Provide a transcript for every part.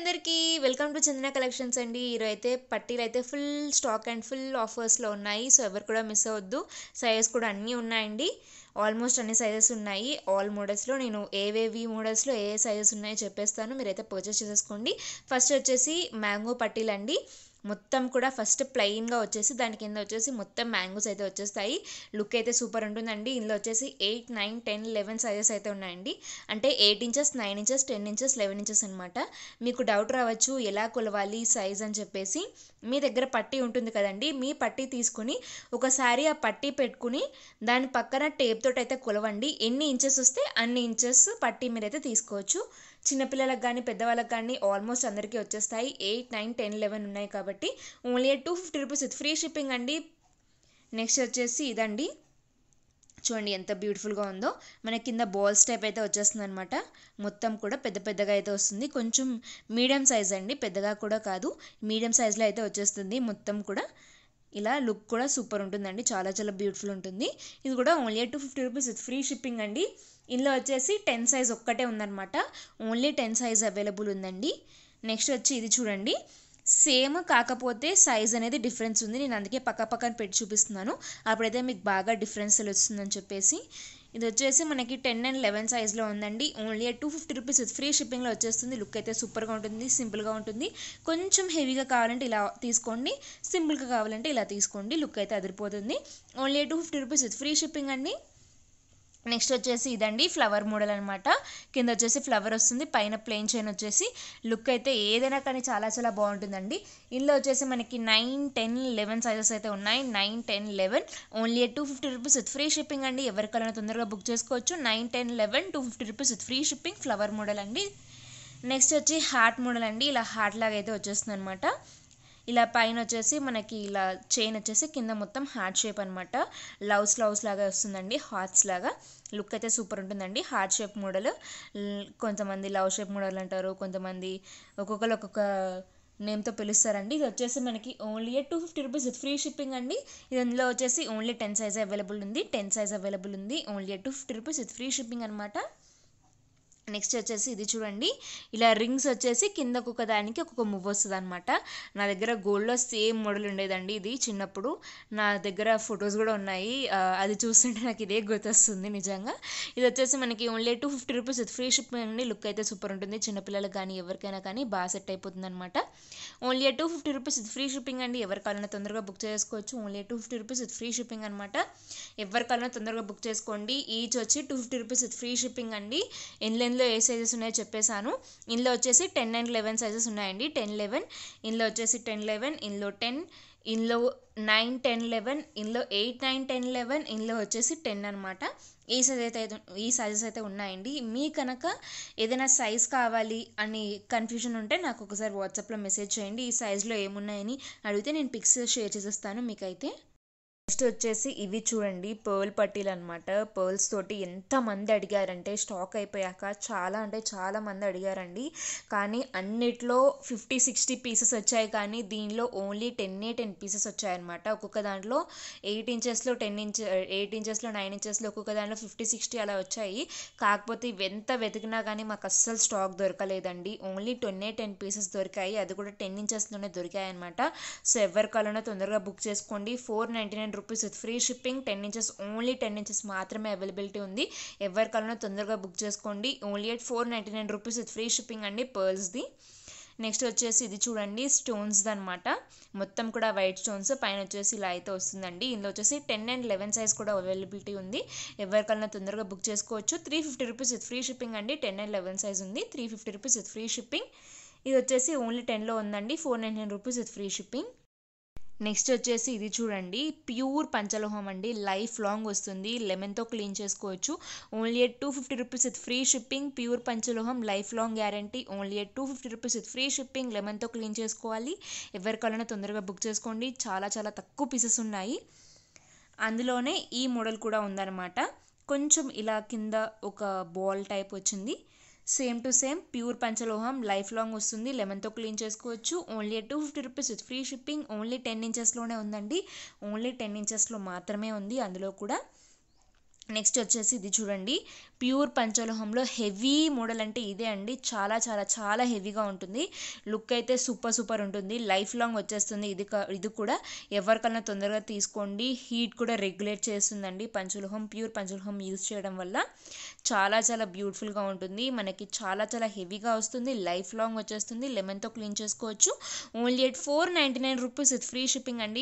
అందరికీ welcome to Chandana collections అండి. ఈరోజు అయితే పట్టీలు అయితే ఫుల్ స్టాక్ అండ్ ఫుల్ ఆఫర్స్లో ఉన్నాయి. సో ఎవరు కూడా మిస్ అవ్వద్దు. సైజెస్ కూడా అన్నీ ఉన్నాయండి. ఆల్మోస్ట్ అన్ని సైజెస్ ఉన్నాయి. ఆల్ మోడల్స్లో నేను ఏవేవి మోడల్స్లో ఏ సైజెస్ ఉన్నాయో చెప్పేస్తాను. మీరైతే పర్చేస్ చేసేసుకోండి. ఫస్ట్ వచ్చేసి మ్యాంగో పట్టీలు అండి. మొత్తం కూడా ఫస్ట్ ప్లెయిన్గా వచ్చేసి దాని కింద వచ్చేసి మొత్తం మ్యాంగోస్ అయితే వచ్చేస్తాయి. లుక్ అయితే సూపర్ ఉంటుందండి. ఇందులో వచ్చేసి 8, 9, 10, 11 సైజెస్ అయితే ఉన్నాయండి. అంటే 8 ఇంచెస్, 9 ఇంచెస్, 10 ఇంచెస్, 11 ఇంచెస్ అనమాట. మీకు డౌట్ రావచ్చు ఎలా కొలవాలి సైజ్ అని చెప్పేసి. మీ దగ్గర పట్టీ ఉంటుంది కదండి, మీ పట్టీ తీసుకుని ఒకసారి ఆ పట్టీ పెట్టుకుని దాని పక్కన టేప్ తోటి అయితే కొలవండి. ఎన్ని ఇంచెస్ వస్తే అన్ని ఇంచెస్ పట్టీ మీరైతే తీసుకోవచ్చు. చిన్నపిల్లలకు కానీ పెద్దవాళ్ళకి కానీ ఆల్మోస్ట్ అందరికీ వచ్చేస్తాయి. 8, 9, 10, 11 ఉన్నాయి కాబట్టి only 250 rupees with free shipping అండి. నెక్స్ట్ వచ్చేసి ఇదండి, చూడండి ఎంత బ్యూటిఫుల్గా ఉందో. మన కింద బాల్స్ టైప్ అయితే వచ్చేస్తుంది అనమాట. మొత్తం కూడా పెద్ద పెద్దగా అయితే వస్తుంది. కొంచెం మీడియం సైజ్ అండి, పెద్దగా కూడా కాదు, మీడియం సైజ్లో అయితే వచ్చేస్తుంది. మొత్తం కూడా ఇలా లుక్ కూడా సూపర్ ఉంటుందండి. చాలా చాలా బ్యూటిఫుల్ ఉంటుంది. ఇది కూడా only 250 rupees with free shipping అండి. ఇందులో వచ్చేసి 10 సైజ్ ఒక్కటే ఉందన్నమాట. ఓన్లీ 10 సైజ్ అవైలబుల్ ఉందండి. నెక్స్ట్ వచ్చి ఇది చూడండి, సేమ్ కాకపోతే సైజ్ అనేది డిఫరెన్స్ ఉంది. నేను అందుకే పక్కన పెట్టి చూపిస్తున్నాను, అప్పుడైతే మీకు బాగా డిఫరెన్స్ తెలుస్తుందని చెప్పేసి. ఇది వచ్చేసి మనకి 10 అండ్ 11 సైజ్లో ఉందండి. ఓన్లీ 250 రూపీస్ విత్ ఫ్రీ షిప్పింగ్లో వచ్చేస్తుంది. లుక్ అయితే సూపర్గా ఉంటుంది, సింపుల్గా ఉంటుంది. కొంచెం హెవీగా కావాలంటే ఇలా తీసుకోండి, సింపుల్గా కావాలంటే ఇలా తీసుకోండి. లుక్ అయితే అదిరిపోతుంది. Only 250 rupees with free shipping అండి. నెక్స్ట్ వచ్చేసి ఇదండి, ఫ్లవర్ మోడల్ అనమాట. కింద వచ్చేసి ఫ్లవర్ వస్తుంది, పైన ప్లెయిన్ చైన్ వచ్చేసి. లుక్ అయితే ఏదైనా కానీ చాలా చాలా బాగుంటుందండి. ఇందులో వచ్చేసి మనకి 9, 10, 11 సైజెస్ అయితే ఉన్నాయి. 9, 10, 11 only 250 rupees with free shipping అండి. ఎవరికైనా తొందరగా బుక్ చేసుకోవచ్చు. 9, 10, 11 250 rupees with free shipping, flower model అండి. నెక్స్ట్ వచ్చి హార్ట్ మోడల్ అండి. ఇలా హార్ట్ లాగా అయితే వచ్చేస్తుంది అనమాట. ఇలా పైన వచ్చేసి మనకి ఇలా చైన్ వచ్చేసి కింద మొత్తం హార్ట్ షేప్ అనమాట. లవ్స్ లాగా వస్తుందండి, హార్ట్స్ లాగా. లుక్ అయితే సూపర్ ఉంటుందండి. హార్ట్ షేప్ మోడల్, కొంతమంది లవ్ షేప్ మోడల్ అంటారు, కొంతమంది ఒక్కొక్కరు ఒక్కొక్క నేమ్తో పిలుస్తారండి. ఇది వచ్చేసి మనకి only 250 rupees with free shipping అండి. ఇది అందులో వచ్చేసి ఓన్లీ 10 సైజ్ అవైలబుల్ ఉంది. 10 సైజ్ అవైలబుల్ ఉంది. Only 250 rupees with free shipping అనమాట. నెక్స్ట్ వచ్చేసి ఇది చూడండి, ఇలా రింగ్స్ వచ్చేసి కిందకు ఒక దానికి ఒక్కొక్క మువ్వ వస్తుంది అనమాట. నా దగ్గర గోల్డ్లో సేమ్ మోడల్ ఉండేదండి ఇది చిన్నప్పుడు. నా దగ్గర ఫొటోస్ కూడా ఉన్నాయి. అది చూస్తుంటే నాకు ఇదే గుర్తొస్తుంది నిజంగా. ఇది వచ్చేసి మనకి only 250 rupees with free shipping అండి. లుక్ అయితే సూపర్ ఉంటుంది. చిన్నపిల్లలకు కానీ ఎవరికైనా కానీ బాగా సెట్ అయిపోతుంది అనమాట. Only 250 rupees with free shipping అండి. ఎవరికైనా తొందరగా బుక్ చేసుకోవచ్చు. Only 250 rupees with free shipping అనమాట. ఎవరికైనా తొందరగా బుక్ చేసుకోండి. ఈచ్ వచ్చి 250 రూపీస్ విత్ ఫ్రీ షిప్పింగ్ అండి. ఇందులో ఏ సైజెస్ ఉన్నాయో చెప్పేశాను. ఇందులో వచ్చేసి 10 అండ్ 11 సైజెస్ ఉన్నాయండి. 10, 11 ఇందులో వచ్చేసి 10, 11 ఇందులో 10, ఇందులో 9, 10, 11 ఇందులో 8, 9, 10, 11 ఇందులో వచ్చేసి 10 అనమాట. ఈ సైజెస్ అయితే ఉన్నాయండి. మీ కనుక ఏదైనా సైజ్ కావాలి అని కన్ఫ్యూజన్ ఉంటే నాకు ఒకసారి వాట్సాప్లో మెసేజ్ చేయండి. ఈ సైజులో ఏమున్నాయని అడిగితే నేను పిక్స్ షేర్ చేసేస్తాను మీకైతే. నెక్స్ట్ వచ్చేసి ఇవి చూడండి, పర్ల్ పట్టీలు అనమాట. పర్ల్స్ తోటి ఎంతమంది అడిగారంటే స్టాక్ అయిపోయాక చాలా అంటే చాలా మంది అడిగారండి. కానీ అన్నిట్లో 50, 60 పీసెస్ వచ్చాయి. కానీ దీనిలో ఓన్లీ 10 పీసెస్ వచ్చాయన్నమాట. ఒక్కొక్క దాంట్లో 8 ఇంచెస్లో 8 ఇంచెస్లో 9 ఇంచెస్లో ఒక్కొక్క దాంట్లో 50, 60 అలా వచ్చాయి. కాకపోతే ఇవి ఎంత వెతికినా కానీ మాకు అస్సలు స్టాక్ దొరకలేదండి. ఓన్లీ 10 పీసెస్ దొరికాయి. అది కూడా 10 ఇంచెస్లోనే దొరికాయి అనమాట. సో ఎవరికాలన్నా తొందరగా బుక్ చేసుకోండి. 499 rupees with free shipping. 10 inches, only 10 inches మాత్రమే అవైలబిలిటీ ఉంది. ఎవరికైనా తొందరగా బుక్ చేసుకోండి. Only 499 rupees with free shipping అండి పర్ల్స్ది. నెక్స్ట్ వచ్చేసి ఇది చూడండి, స్టోన్స్ది అనమాట. మొత్తం కూడా వైట్ స్టోన్స్, పైన వచ్చేసి ఇలా అయితే వస్తుందండి. ఇందులో వచ్చేసి 10 అండ్ 11 సైజ్ కూడా అవైలబిలిటీ ఉంది. ఎవరికైనా తొందరగా బుక్ చేసుకోవచ్చు. 350 రూపీస్ విత్ ఫ్రీ షిప్పింగ్ అండి. 10 అండ్ 11 సైజ్ ఉంది. 350 రూపీస్ విత్ ఫ్రీ షిప్పింగ్. ఇది వచ్చేసి ఓన్లీ 10లో ఉందండి. 499 rupees with free shipping. Next వచ్చేసి ఇది చూడండి, ప్యూర్ పంచలోహం అండి. లైఫ్ లాంగ్ వస్తుంది, లెమన్తో క్లీన్ చేసుకోవచ్చు. Only 250 rupees with free shipping. Pure పంచలోహం, life long guarantee. Only 250 rupees with free shipping. లెమన్తో క్లీన్ చేసుకోవాలి. ఎవరికైనా తొందరగా బుక్ చేసుకోండి. చాలా చాలా తక్కువ పీసెస్ ఉన్నాయి. అందులోనే ఈ మోడల్ కూడా ఉందన్నమాట. కొంచెం ఇలా కింద ఒక బాల్ టైప్ వచ్చింది. సేమ్ టు సేమ్ ప్యూర్ పంచలోహం, లైఫ్ లాంగ్ వస్తుంది. లెమన్తో క్లీన్ చేసుకోవచ్చు. Only 250 rupees with free shipping. Only 10 ఇంచెస్లోనే ఉందండి. ఓన్లీ 10 ఇంచెస్లో మాత్రమే ఉంది అందులో కూడా. నెక్స్ట్ వచ్చేసి ఇది చూడండి, ప్యూర్ పంచలోహంలో హెవీ మోడల్ అంటే ఇదే అండి. చాలా చాలా చాలా హెవీగా ఉంటుంది. లుక్ అయితే సూపర్ సూపర్ ఉంటుంది. లైఫ్ లాంగ్ వచ్చేస్తుంది. ఇది కూడా ఎవరికన్నా తొందరగా తీసుకోండి. హీట్ కూడా రెగ్యులేట్ చేస్తుందండి పంచలోహం. ప్యూర్ పంచలోహం యూజ్ చేయడం వల్ల చాలా చాలా బ్యూటిఫుల్గా ఉంటుంది. మనకి చాలా చాలా హెవీగా వస్తుంది. లైఫ్ లాంగ్ వచ్చేస్తుంది. లెమన్తో క్లీన్ చేసుకోవచ్చు. Only at 499 rupees with free shipping అండి.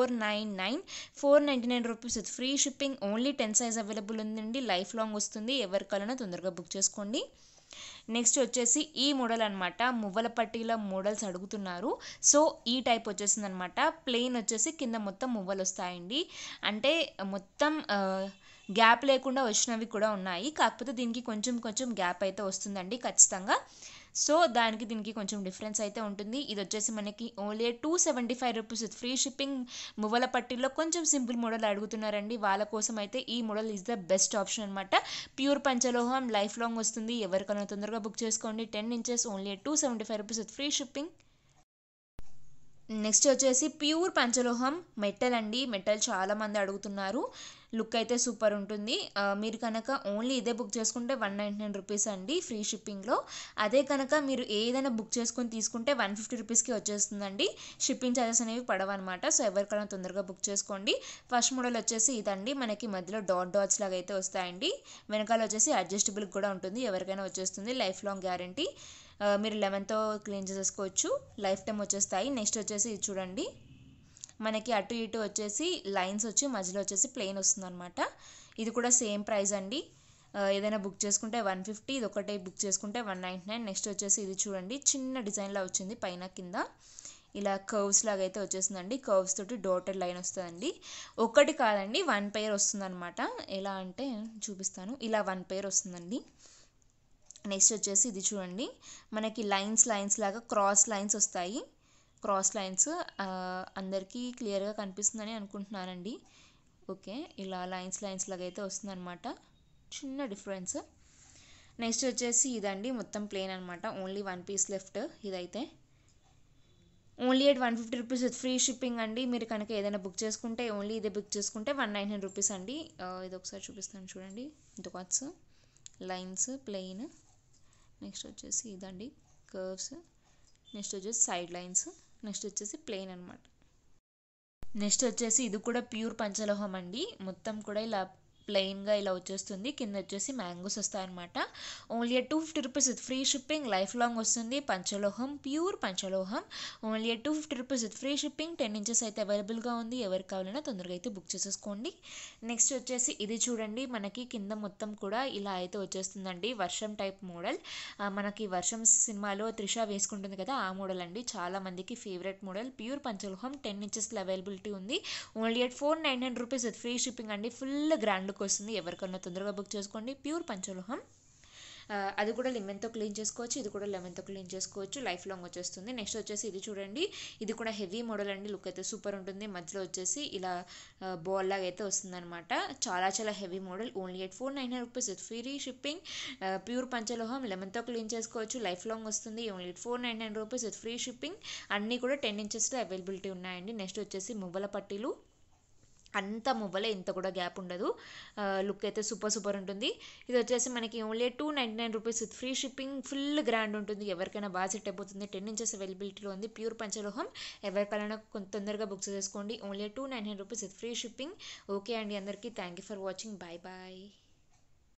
499 rupees with free shipping. Only 10 size available ఉందండి. లైఫ్ లాంగ్ వస్తుంది. ఎవరికైనా తొందరగా బుక్ చేసుకోండి. నెక్స్ట్ వచ్చేసి ఈ మోడల్ అనమాట. మువ్వల పట్టీల మోడల్స్ అడుగుతున్నారు. సో ఈ టైప్ వచ్చేసింది అనమాట. ప్లెయిన్ వచ్చేసి కింద మొత్తం మువ్వలు వస్తాయండి. అంటే మొత్తం గ్యాప్ లేకుండా వచ్చినవి కూడా ఉన్నాయి. కాకపోతే దీనికి కొంచెం కొంచెం గ్యాప్ అయితే వస్తుందండి ఖచ్చితంగా. సో దానికి దీనికి కొంచెం డిఫరెన్స్ అయితే ఉంటుంది. ఇది వచ్చేసి మనకి only 275 rupees with free shipping. మువ్వల పట్టీల్లో కొంచెం సింపుల్ మోడల్ అడుగుతున్నారండి. వాళ్ళ కోసం అయితే ఈ model is the best option అనమాట. ప్యూర్ పంచలోహం, లైఫ్ లాంగ్ వస్తుంది. ఎవరికైనా తొందరగా బుక్ చేసుకోండి. 10 inches only 275 rupees with free shipping. Next వచ్చేసి ప్యూర్ పంచలోహం మెటల్ అండి. మెటల్ చాలా మంది అడుగుతున్నారు. లుక్ అయితే సూపర్ ఉంటుంది. మీరు కనుక ఓన్లీ ఇదే బుక్ చేసుకుంటే 199 రూపీస్ అండి ఫ్రీ షిప్పింగ్లో. అదే కనుక మీరు ఏదైనా బుక్ చేసుకొని తీసుకుంటే 150 రూపీస్కి వచ్చేస్తుందండి. షిప్పింగ్ ఛార్జెస్ అనేవి పడవన్నమాట. సో ఎవరికైనా తొందరగా బుక్ చేసుకోండి. ఫస్ట్ మోడల్ వచ్చేసి ఇదండి. మనకి మధ్యలో డాట్స్ లాగా అయితే వస్తాయండి. వెనకాల వచ్చేసి అడ్జస్టబుల్ కూడా ఉంటుంది. ఎవరికైనా వచ్చేస్తుంది. Life long guarantee. మీరు లెమన్తో క్లీన్ చేసేసుకోవచ్చు. లైఫ్ టైం వచ్చేస్తాయి. నెక్స్ట్ వచ్చేసి ఇది చూడండి, మనకి అటు ఇటు వచ్చేసి లైన్స్ వచ్చి మధ్యలో వచ్చేసి ప్లెయిన్ వస్తుంది అనమాట. ఇది కూడా సేమ్ ప్రైస్ అండి. ఏదైనా బుక్ చేసుకుంటే 150, ఇది ఒకటే బుక్ చేసుకుంటే 199. నెక్స్ట్ వచ్చేసి ఇది చూడండి, చిన్న డిజైన్లా వచ్చింది పైన కింద ఇలా కర్వ్స్ లాగా అయితే వచ్చేసిందండి. కర్వ్స్ తోటి డాటెడ్ లైన్ వస్తుందండి. ఒకటి కాదండి, 1 పెయిర్ వస్తుంది అనమాట. ఎలా అంటే చూపిస్తాను. ఇలా 1 పెయిర్ వస్తుందండి. నెక్స్ట్ వచ్చేసి ఇది చూడండి, మనకి లైన్స్ లాగా క్రాస్ లైన్స్ వస్తాయి. క్రాస్ లైన్స్ అందరికీ క్లియర్గా కనిపిస్తుందని అనుకుంటున్నానండి. ఓకే, ఇలా లైన్స్ లాగా అయితే వస్తుందన్నమాట. చిన్న డిఫరెన్స్. నెక్స్ట్ వచ్చేసి ఇదండి, మొత్తం ప్లేన్ అనమాట. Only 1 piece left. ఇదైతే only at 150 rupees with free shipping అండి. మీరు కనుక ఏదైనా బుక్ చేసుకుంటే ఓన్లీ ఇదే బుక్ చేసుకుంటే 199 రూపీస్ అండి. ఇది ఒకసారి చూపిస్తాను చూడండి. Dots, lines, plain. నెక్స్ట్ వచ్చేసి ఇదండి కర్వ్స్. నెక్స్ట్ వచ్చేసి సైడ్ లైన్స్. నెక్స్ట్ వచ్చేసి ప్లెయిన్ అనమాట. నెక్స్ట్ వచ్చేసి ఇది కూడా ప్యూర్ పంచలోహం అండి. మొత్తం కూడా ఇలా ప్లెయిన్గా ఇలా వచ్చేస్తుంది. కింద వచ్చేసి మ్యాంగోస్ వస్తాయన్నమాట. Only 250 rupees with free shipping. Life long వస్తుంది. పంచలోహం, ప్యూర్ పంచలోహం. Only 250 rupees with free shipping. 10 inches అయితే అవైలబుల్గా ఉంది. ఎవరికి కావాలన్నా తొందరగా అయితే బుక్ చేసేసుకోండి. నెక్స్ట్ వచ్చేసి ఇది చూడండి, మనకి కింద మొత్తం కూడా ఇలా అయితే వచ్చేస్తుందండి. వర్షం టైప్ మోడల్. మనకి వర్షం సినిమాలో త్రిష వేసుకుంటుంది కదా, ఆ మోడల్ అండి. చాలా మందికి ఫేవరెట్ మోడల్. ప్యూర్ పంచలోహం 10 ఇంచెస్లో అవైలబిలిటీ ఉంది. Only 499 rupees with free shipping అండి. ఫుల్ గ్రాండ్ వస్తుంది. ఎవరికన్నా తొందరగా బుక్ చేసుకోండి. ప్యూర్ పంచలోహం. అది కూడా లెమన్తో క్లీన్ చేసుకోవచ్చు. ఇది కూడా లెమన్తో క్లీన్ చేసుకోవచ్చు. లైఫ్ లాంగ్ వచ్చేస్తుంది. నెక్స్ట్ వచ్చేసి ఇది చూడండి, ఇది కూడా హెవీ మోడల్ అండి. లుక్ అయితే సూపర్ ఉంటుంది. మధ్యలో వచ్చేసి ఇలా బాల్ లాగా అయితే వస్తుంది అనమాట. చాలా చాలా heavy model. Only 499 rupees with free shipping. Pure పంచలోహం, లెమన్తో క్లీన్ చేసుకోవచ్చు. లైఫ్ లాంగ్ వస్తుంది. Only 499 rupees with free shipping. అన్నీ కూడా 10 ఇంచెస్లో అవైలబిలిటీ ఉన్నాయండి. నెక్స్ట్ వచ్చేసి మువ్వల పట్టీలు. అంత మువ్వలే, ఇంత కూడా గ్యాప్ ఉండదు. లుక్ అయితే సూపర్ ఉంటుంది. ఇది వచ్చేసి మనకి only 299 rupees with free shipping. Full grand ఉంటుంది. ఎవరికైనా బాగా సెట్ అయిపోతుంది. 10 ఇంచెస్ అవైలబిలిటీలో ఉంది. ప్యూర్ పంచలోహం. ఎవరికైనా కొంత తొందరగా బుక్ చేసుకోండి. Only 299 rupees with free shipping. Okay అండి, అందరికీ thank you for watching. Bye bye.